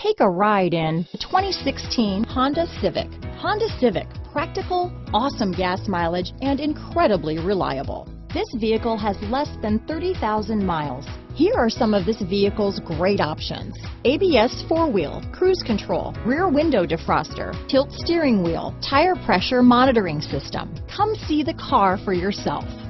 Take a ride in the 2016 Honda Civic. Honda Civic, practical, awesome gas mileage, and incredibly reliable. This vehicle has less than 30,000 miles. Here are some of this vehicle's great options: ABS 4-wheel, cruise control, rear window defroster, tilt steering wheel, tire pressure monitoring system. Come see the car for yourself.